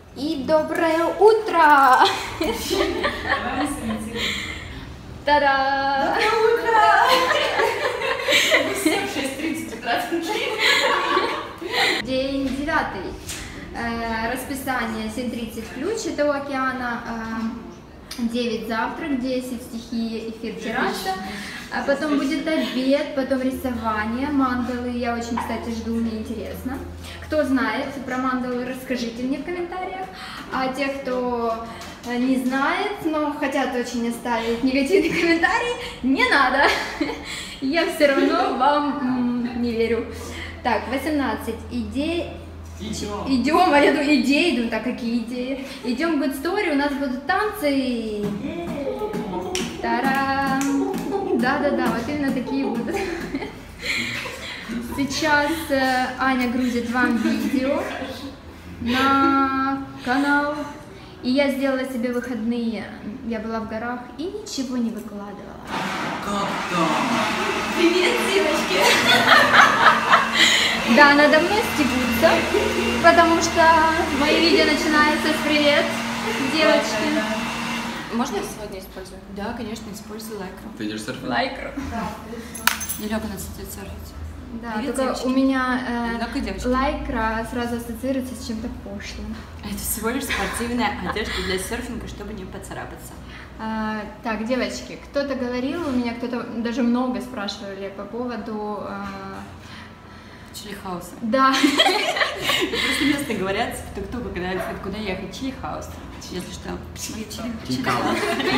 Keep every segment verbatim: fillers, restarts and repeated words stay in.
И доброе утро! Та-да! Доброе утро! Все в шесть тридцать утра. День девятый. Э, расписание семь тридцать ключ, это у океана. Э, девять завтрак, десять стихия, эфир, терраса. А потом будет обед, потом рисование, мандалы. Я очень, кстати, жду, мне интересно. Кто знает про мандалы, расскажите мне в комментариях. А те, кто не знает, но хотят очень оставить негативный комментарий, не надо. Я все равно вам не верю. Так, восемнадцать. Идей. Идем. Идем, а я думаю, идеи, думаю, так, какие идеи? Идем в Good Story, у нас будут танцы. Тарам. Да-да-да, вот именно такие будут. Сейчас э, Аня грузит вам видео на канал. И я сделала себе выходные. Я была в горах и ничего не выкладывала. Как там? Привет, девочки! Да, надо мной стебутся, потому что мои видео начинаются с «Привет, девочки». Можно я сегодня использую? Да, конечно, использую лайкру. Ты идешь серфить? Лайкру. Не лёга нас идет серфить. Да, Привет, только девочки. у меня э, Много девочки. лайкра сразу ассоциируется с чем-то пошлым. Это всего лишь спортивная одежда для серфинга, чтобы не поцарапаться. А, так, девочки, кто-то говорил, у меня кто-то даже много спрашивали по поводу... а, Чили-хауса. Да. Просто местные говорят, кто-кто, когда говорят, куда ехать, чили-хаус. Если что, чили- чили-хаус.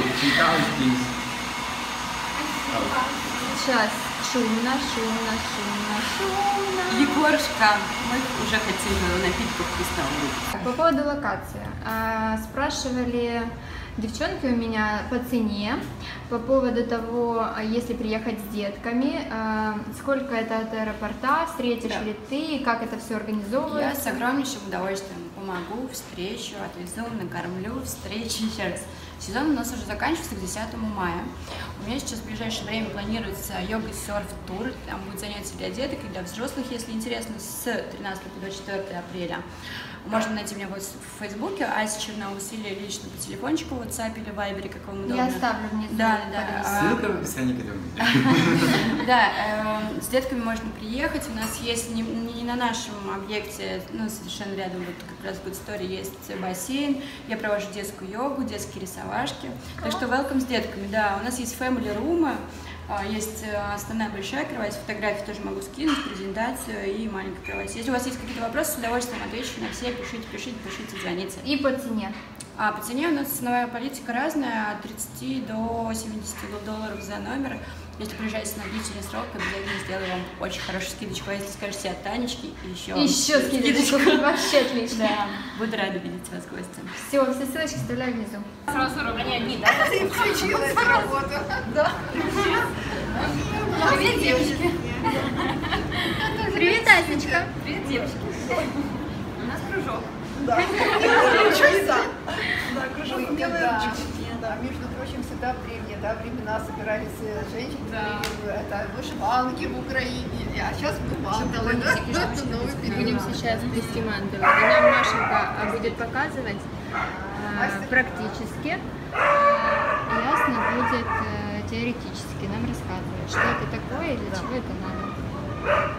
Сейчас шумно, шумно, шумно, шумно. Егорушка, мы уже хотим напитков вкусного выпить. По поводу локации. А, спрашивали девчонки у меня по цене, по поводу того, если приехать с детками, а, сколько это от аэропорта, встретишь Да. ли ты, и как это все Я организовывается. с огромнейшим удовольствием помогу, встречу, отвезу, накормлю, встречу еще раз. Сезон у нас уже заканчивается к десятому мая. У меня сейчас в ближайшее время планируется йога-серф-тур. Там будет занятие для деток и для взрослых, если интересно, с тринадцатого по двадцать четвёртое апреля. Можно найти меня вот в Фейсбуке, Ася Черноус, или лично по телефончику, в WhatsApp или Viber, как вам удобно. Я оставлю внизу. Да, да. Ссылка в описании к этому видео. Да, э, с детками можно приехать. У нас есть не, не на нашем объекте, ну, совершенно рядом, вот как раз в Good Story есть бассейн. Я провожу детскую йогу, детские рисовашки. Так что welcome с детками, да. У нас есть family room, есть основная большая кровать, фотографии тоже могу скинуть, презентацию и маленькая кровать. Если у вас есть какие-то вопросы, с удовольствием отвечу на все. Пишите, пишите, пишите, звоните. И по цене. А по цене у нас ценовая политика разная, от тридцати до семидесяти долларов за номер. Если приезжаете на длительный срок, обязательно сделаю вам очень хорошую скидочку. А если скажете от Танечки, еще, Еще скидочку. Вообще отлично. Да, буду рада видеть вас гостем. Все, все ссылочки оставляю внизу. Сразу они одни, да? Ты включилась в работу. Да. Привет, девочки. Привет, Асечка. Привет, девочки. У нас кружок. Да. Да. Да, кружок у меня да, между прочим, всегда в древние да, времена собирались женщины, Да. это вышиванки в Украине, а сейчас мы мандалы, да? Новый период. Будем сейчас плести мандалы. И нам Машенька будет показывать э, практически, а Ясно будет э, теоретически нам рассказывать, что это такое и для чего это надо.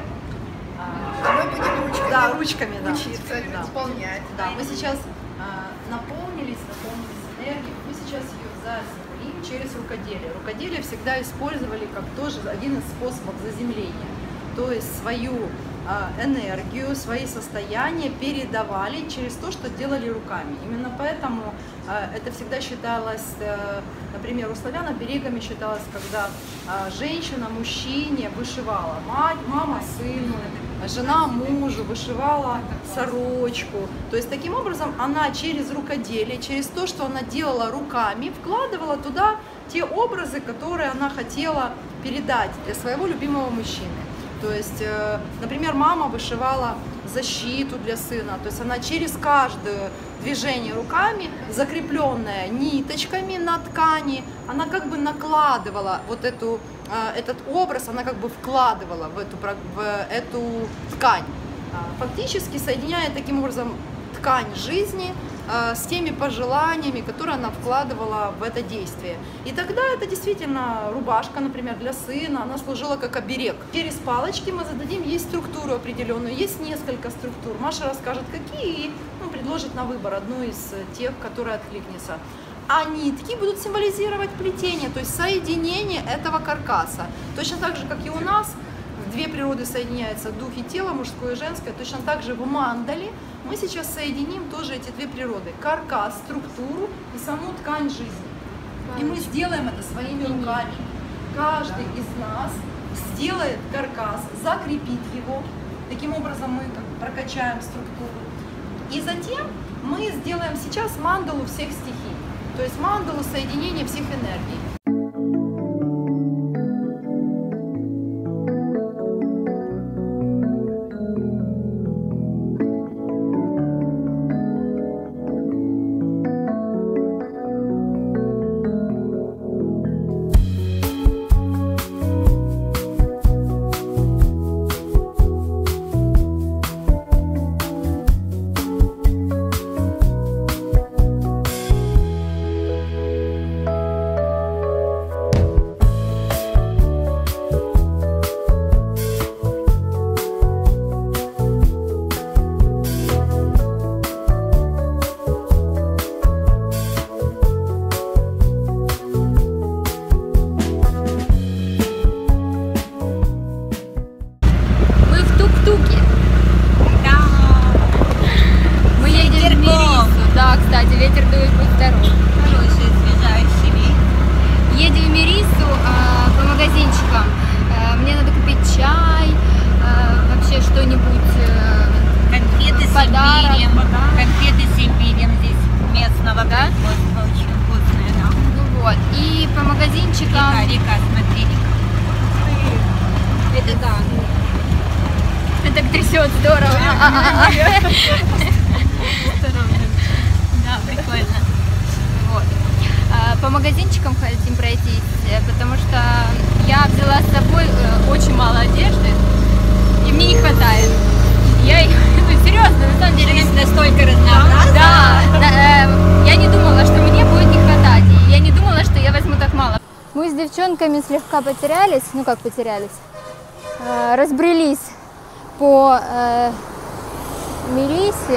А мы будем ручками, Да, ручками, да. учиться Да. исполнять. Да, мы сейчас а, наполнились, наполнились энергией, мы сейчас ее заземлим через рукоделие. Рукоделие всегда использовали как тоже один из способов заземления. То есть свою а, энергию, свои состояния передавали через то, что делали руками. Именно поэтому а, это всегда считалось, а, например, у славян оберегами считалось, когда а, женщина мужчине вышивала, мать, мама сыну, жена мужу вышивала сорочку. То есть таким образом она через рукоделие, через то, что она делала руками, вкладывала туда те образы, которые она хотела передать для своего любимого мужчины. То есть, например, мама вышивала защиту для сына, то есть она через каждое движение руками, закрепленное ниточками на ткани, она как бы накладывала вот эту, этот образ, она как бы вкладывала в эту, в эту ткань, фактически соединяя таким образом ткань жизни э, с теми пожеланиями, которые она вкладывала в это действие. И тогда это действительно рубашка, например, для сына, она служила как оберег. Через палочки мы зададим ей структуру определенную, есть несколько структур. Маша расскажет, какие, и ну, предложит на выбор одну из тех, которая откликнется. А нитки будут символизировать плетение, то есть соединение этого каркаса. Точно так же, как и у нас, две природы соединяются, дух и тело, мужское и женское, точно так же в мандале мы сейчас соединим тоже эти две природы. Каркас, структуру и саму ткань жизни. И мы сделаем это своими руками. Каждый из нас сделает каркас, закрепит его. Таким образом мы как бы прокачаем структуру. И затем мы сделаем сейчас мандалу всех стихий. То есть мандалу соединения всех энергий. Ветер дует, будь здоров. Хороший, освежающий. Едем в Мерису а, по магазинчикам. А, мне надо купить чай, а, вообще что-нибудь. А, конфеты с имбирем. Конфеты с имбирем здесь местного, да? Производства, очень вкусные, да. Ну вот. И по магазинчикам. Река, река, смотри. Это да. Это так трясет здорово. Да, прикольно. Вот. По магазинчикам хотим пройтись, потому что я взяла с собой очень мало одежды, и мне не хватает. Я, ну, серьезно, на самом деле, настолько разнообразно. Да, да, я не думала, что мне будет не хватать, и я не думала, что я возьму так мало. Мы с девчонками слегка потерялись, ну как потерялись, разбрелись по э, Мерисе.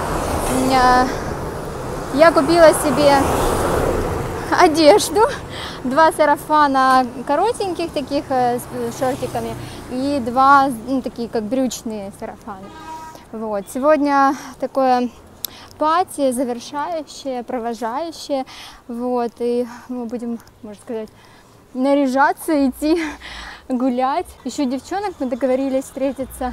Я купила себе одежду, два сарафана коротеньких таких с шортиками и два, ну, такие как брючные сарафаны. Вот. Сегодня такое пати завершающее, провожающее, вот, и мы будем, можно сказать, наряжаться, идти гулять. Еще девчонок мы договорились встретиться,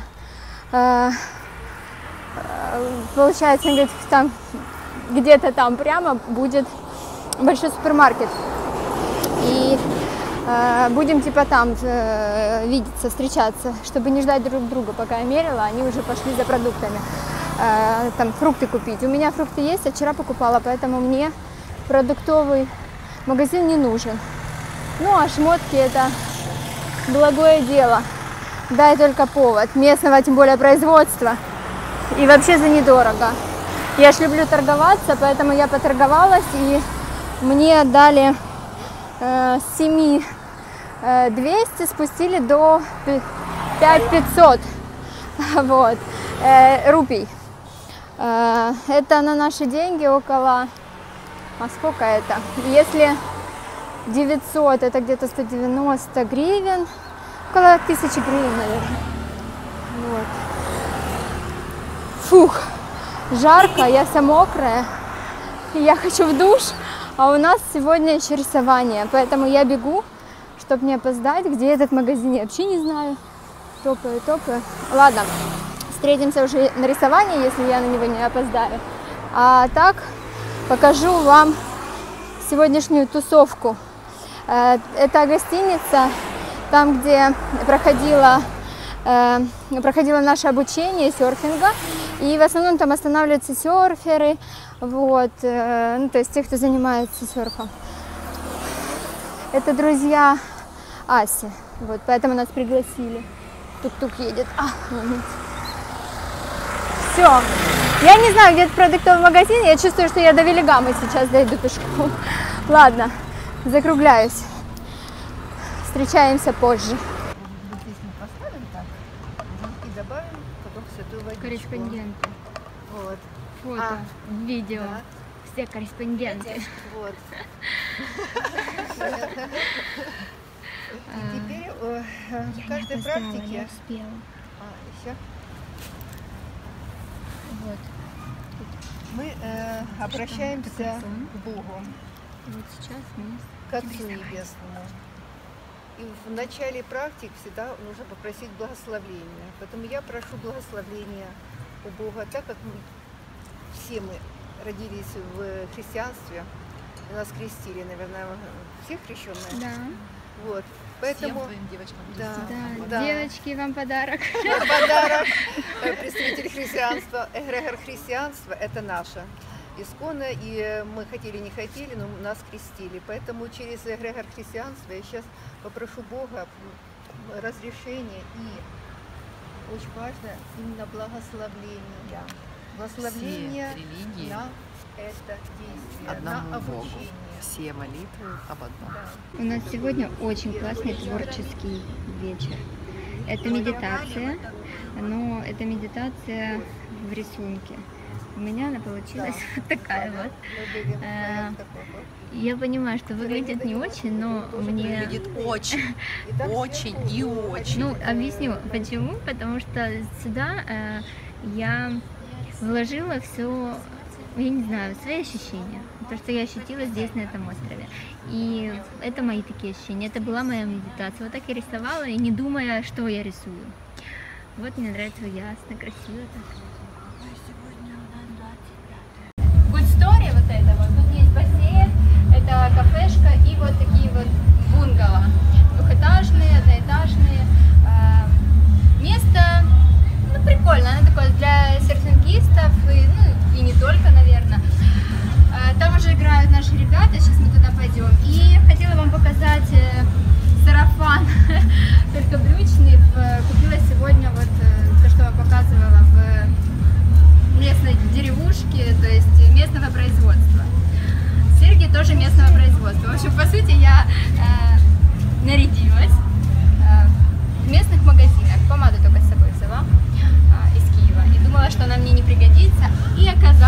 получается, говорит, там где-то там прямо будет большой супермаркет, и э, будем типа там э, видеться, встречаться, чтобы не ждать друг друга. Пока я мерила, они уже пошли за продуктами, э, там фрукты купить. У меня фрукты есть, я вчера покупала, поэтому мне продуктовый магазин не нужен. Ну а шмотки — это благое дело, дай только повод, местного тем более производства, и вообще за недорого. Я ж люблю торговаться, поэтому я поторговалась, и мне отдали э, семь тысяч двести, спустили до пять тысяч пятьсот вот, э, рупий. Э, это на наши деньги около, а сколько это? Если девятьсот, это где-то сто девяносто гривен, около тысячи гривен, наверное. Вот. Фух. Жарко, я вся мокрая, я хочу в душ, а у нас сегодня еще рисование, поэтому я бегу, чтобы не опоздать. Где этот магазин, я вообще не знаю. Топаю, топаю. Ладно, встретимся уже на рисовании, если я на него не опоздаю. А так покажу вам сегодняшнюю тусовку. Это гостиница, там, где проходила... проходило наше обучение серфинга, и в основном там останавливаются серферы, вот, ну, то есть те, кто занимается серфом. Это друзья Аси, вот, поэтому нас пригласили. Тук-тук едет. А, все. Я не знаю, где этот продуктовый магазин, я чувствую, что я до Велигамы сейчас дойду пешком. Ладно, закругляюсь. Встречаемся позже. Вот здесь мы поставим так и добавим потом святую водичку. Корреспонденты. Вот. Фото, А, видео. да. Все корреспонденты. Вот. И теперь э, в каждой практике... успела. А, еще? Вот. Мы э, обращаемся сон. к Богу, Вот сейчас мы... к Отцу Небесному. И в начале практик всегда нужно попросить благословения. Поэтому я прошу благословения у Бога, так как мы, все мы родились в христианстве, и нас крестили, наверное, все крещенные. Да. Вот. Поэтому, Всем твоим девочкам да, Да, да. девочки, вам подарок. На подарок э, представитель христианства, эгрегор христианства – это наше исконно, и мы хотели, не хотели, но нас крестили. Поэтому через эгрегор христианства я сейчас попрошу Бога разрешения и, очень важно, именно благословления. Благословение Все религии на это действие, одному на Богу. обучение. Все молитвы об одном. Да. У нас сегодня очень классный творческий вечер. Это медитация, но это медитация в рисунке. У меня она получилась вот такая вот. Мы были Э, в такой вот. Я понимаю, что выглядит не очень, но мне... Выглядит очень, И так очень сверху и очень. Ну, объясню, почему. Потому что сюда э, я вложила все, я не знаю, свои ощущения. То, что я ощутила здесь, на этом острове. И это мои такие ощущения. Это была моя медитация. Вот так я рисовала, и не думая, что я рисую. Вот мне нравится ясно, красиво так. Good Story вот это вот. Тут есть бассейн, это кафешка и вот такие вот бунгало. Двухэтажные, одноэтажные. Место, ну, прикольно, оно такое для серфингистов, и, ну, и не только, наверное. Там уже играют наши ребята, сейчас мы туда пойдем. И хотела вам показать сарафан, только брючный. Купила сегодня вот то, что я показывала в местной деревушке, то есть местного производства. Серьги тоже местного производства. В общем, по сути, я э, нарядилась э, в местных магазинах. Помаду только с собой взяла э, из Киева. И думала, что она мне не пригодится. И оказалось,